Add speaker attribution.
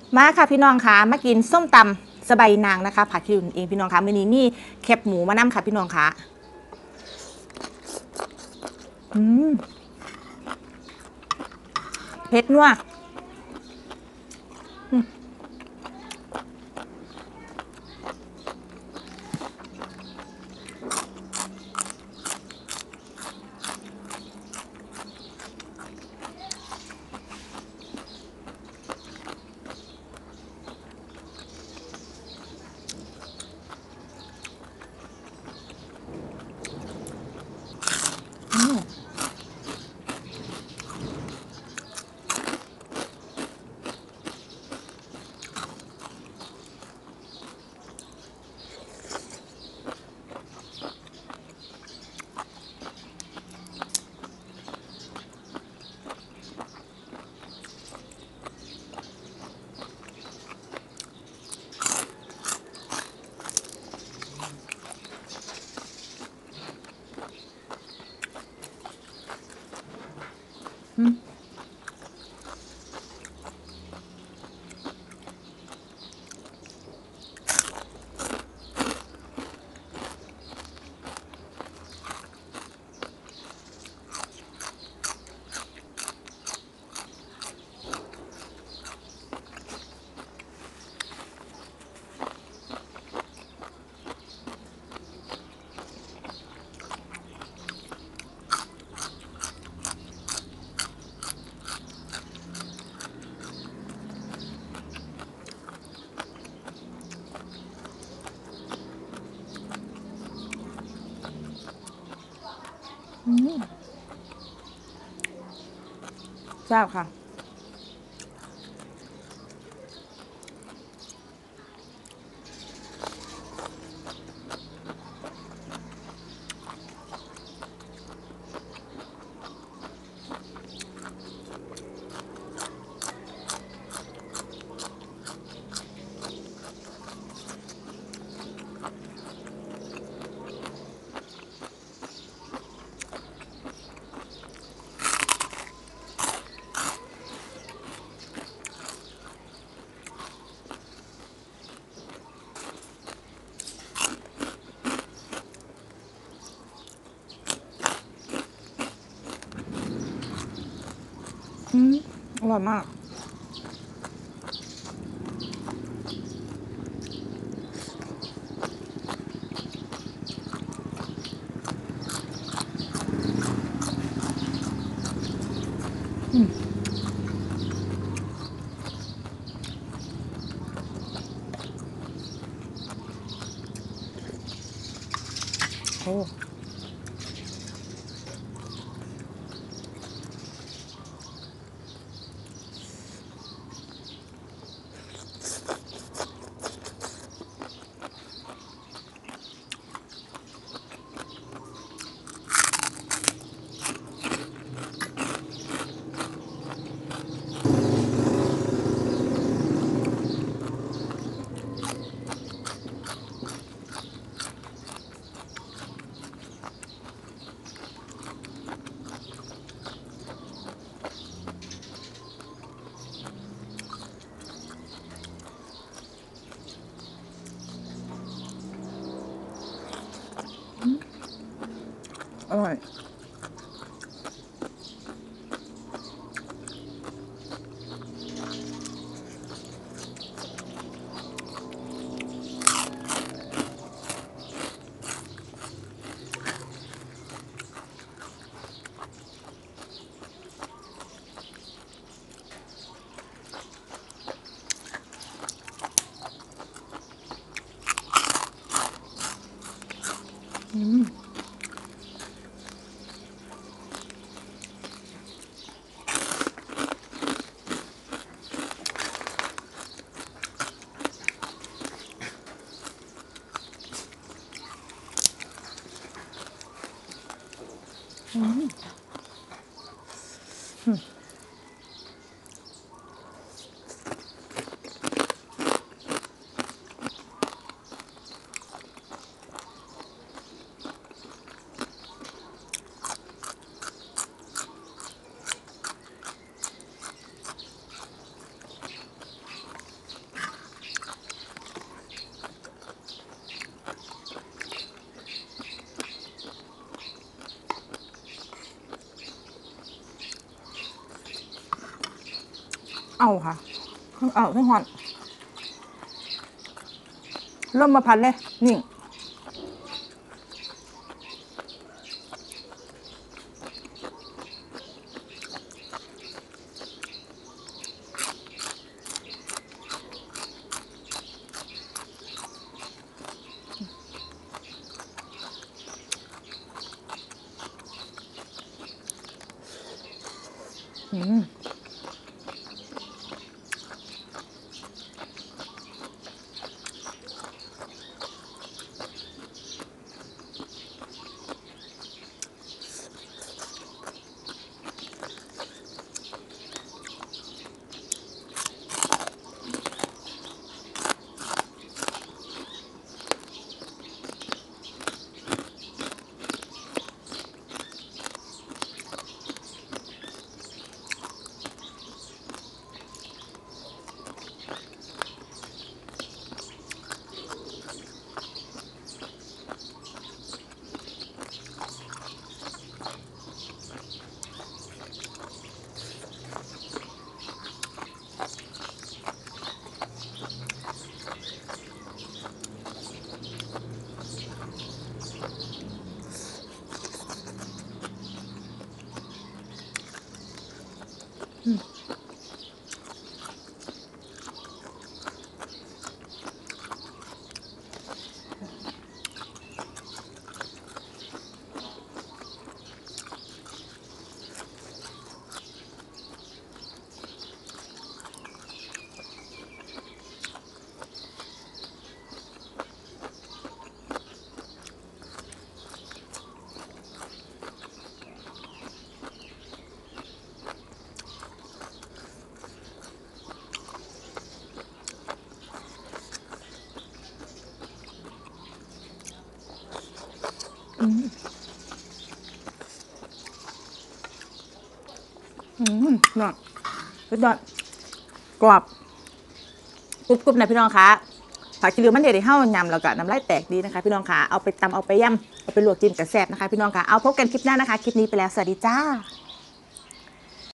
Speaker 1: มาค่ะพี่น้องค่ะมากินส้มตำสบายนางนะคะผัดที่อุ่นเองพี่น้องค่ะมื้อนี้มีแคบหมูมานำค่ะพี่น้องค่ะอืมเผ็ดนัวแซ่บค่ะอร่อยมากโอ้อร่อยเอาค่ะเอาทั้งหอนร่มมาพันเลยนี่เนาะสุดยอดกรอบกรุบๆนะพี่น้องคะผักชีริวมันเด็ดให้เฮ้ายำแล้วก็น้ำลายแตกดีนะคะพี่น้องคะเอาไปตำเอาไปย่ำเอาไปลวกจิ้มกับแซ่บนะคะพี่น้องคะเอาพบกันคลิปหน้านะคะคลิปนี้ไปแล้วสวัสดีจ้า